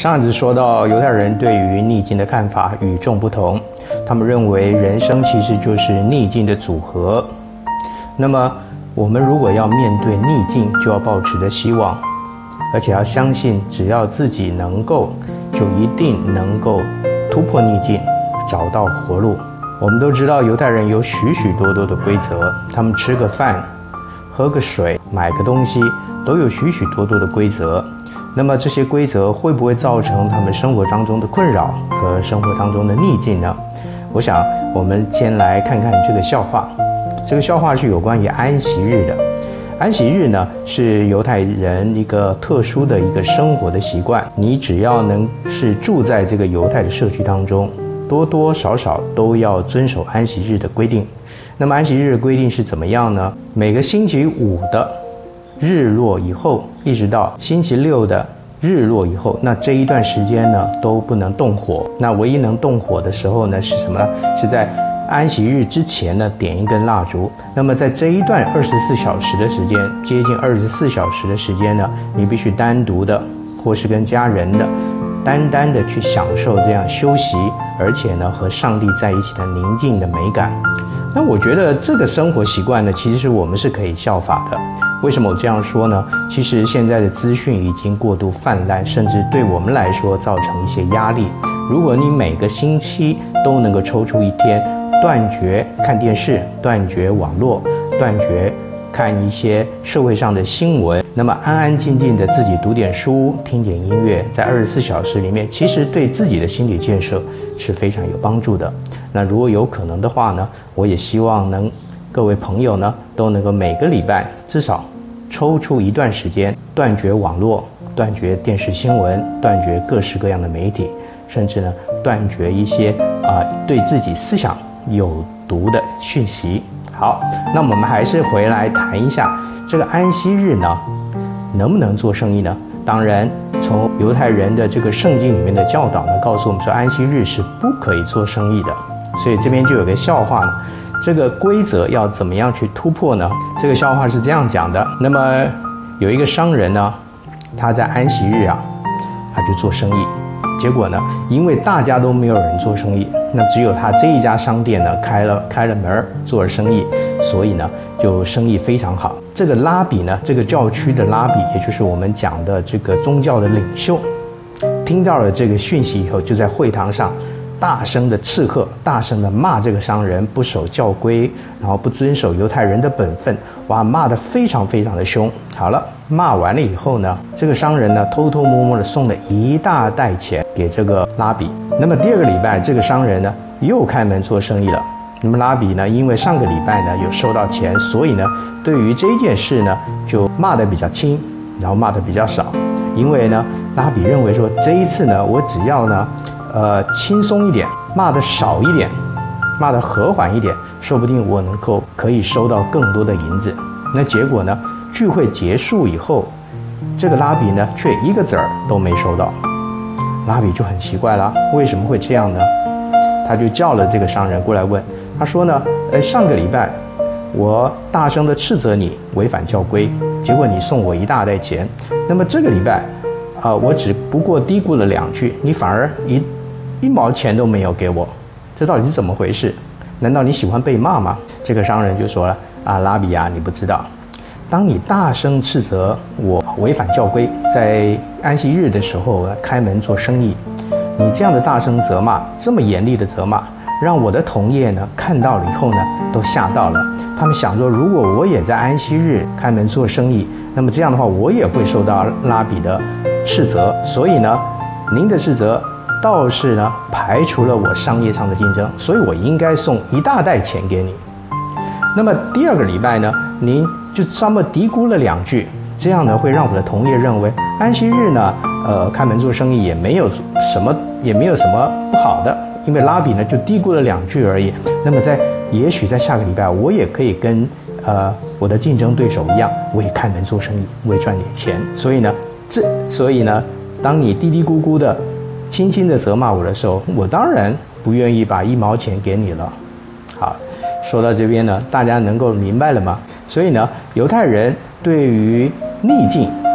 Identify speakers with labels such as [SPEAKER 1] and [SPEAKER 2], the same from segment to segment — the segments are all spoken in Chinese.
[SPEAKER 1] 上一次说到，犹太人对于逆境的看法与众不同，他们认为人生其实就是逆境的组合。那么，我们如果要面对逆境，就要抱持着希望，而且要相信，只要自己能够，就一定能够突破逆境，找到活路。我们都知道，犹太人有许许多多的规则，他们吃个饭、喝个水、买个东西，都有许许多多的规则。那么这些规则会不会造成他们生活当中的困扰和生活当中的逆境呢？我想我们先来看看这个笑话。这个笑话是有关于安息日的。安息日呢，是犹太人一个特殊的一个生活的习惯。你只要能是住在这个犹太的社区当中，多多少少都要遵守安息日的规定。那么安息日的规定是怎么样呢？每个星期五的日落以后，一直到星期六的日落以后，那这一段时间呢都不能动火。那唯一能动火的时候呢是什么呢？是在安息日之前呢点一根蜡烛。那么在这一段24小时的时间，接近24小时的时间呢，你必须单独的或是跟家人的单的去享受这样休息，而且呢和上帝在一起的宁静的美感。那我觉得这个生活习惯呢，其实我们是可以效法的。为什么我这样说呢？其实现在的资讯已经过度泛滥，甚至对我们来说造成一些压力。如果你每个星期都能够抽出一天，断绝看电视，断绝网络，断绝看一些社会上的新闻，那么安安静静的自己读点书，听点音乐，在24小时里面，其实对自己的心理建设是非常有帮助的。那如果有可能的话呢，我也希望各位朋友呢都能够每个礼拜至少抽出一段时间，断绝网络，断绝电视新闻，断绝各式各样的媒体，甚至呢断绝一些对自己思想有毒的讯息。好，那我们还是回来谈一下这个安息日呢，能不能做生意呢？当然，从犹太人的这个圣经里面的教导呢，告诉我们说安息日是不可以做生意的。所以这边就有个笑话呢，这个规则要怎么样去突破呢？这个笑话是这样讲的：那么有一个商人呢，他在安息日他就做生意。结果呢，因为大家都没有人做生意，那只有他这一家商店呢开了门做了生意，所以呢就生意非常好。这个拉比呢，这个教区的拉比，也就是我们讲的这个宗教的领袖，听到了这个讯息以后，就在会堂上大声的斥喝，大声的骂这个商人不守教规，然后不遵守犹太人的本分，哇，骂得非常非常的凶。好了，骂完了以后呢，这个商人呢偷偷摸摸的送了一大袋钱给这个拉比。那么第二个礼拜，这个商人呢又开门做生意了。那么拉比呢，因为上个礼拜呢有收到钱，所以呢对于这件事呢就骂得比较轻，然后骂得比较少。因为呢拉比认为说，这一次呢我只要呢轻松一点，骂得少一点，骂得和缓一点，说不定我可以收到更多的银子。那结果呢，聚会结束以后，这个拉比呢却一个子儿都没收到。拉比就很奇怪了，为什么会这样呢？他就叫了这个商人过来问，他说呢，上个礼拜我大声的斥责你违反教规，结果你送我一大袋钱，那么这个礼拜我只不过嘀咕了2句，你反而一毛钱都没有给我，这到底是怎么回事？难道你喜欢被骂吗？这个商人就说了，拉比你不知道，当你大声斥责我违反教规，在安息日的时候开门做生意，你这样的大声责骂，这么严厉的责骂，让我的同业呢看到了以后呢都吓到了。他们想说，如果我也在安息日开门做生意，那么这样的话我也会受到拉比的斥责，所以呢您的斥责倒是呢排除了我商业上的竞争，所以我应该送一大袋钱给你。那么第二个礼拜呢，您就稍微嘀咕了2句，这样呢会让我的同业认为安息日呢开门做生意也没有什么不好的，因为拉比呢就嘀咕了2句而已。那么也许在下个礼拜我也可以跟我的竞争对手一样，我也开门做生意，我也赚点钱。所以呢当你嘀嘀咕咕的轻轻的责骂我的时候，我当然不愿意把1毛钱给你了。好，说到这边呢，大家能够明白了吗？所以呢，犹太人对于逆境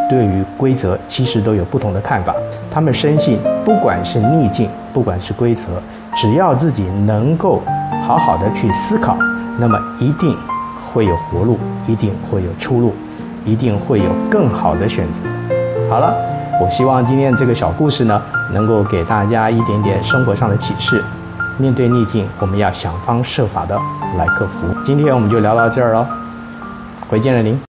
[SPEAKER 1] 对于规则其实都有不同的看法。他们深信，不管是逆境，不管是规则，只要自己能够好好的去思考，那么一定会有活路，一定会有出路，一定会有更好的选择。好了，我希望今天这个小故事呢，能够给大家一点点生活上的启示。面对逆境，我们要想方设法的来克服。今天我们就聊到这儿了，回见了您。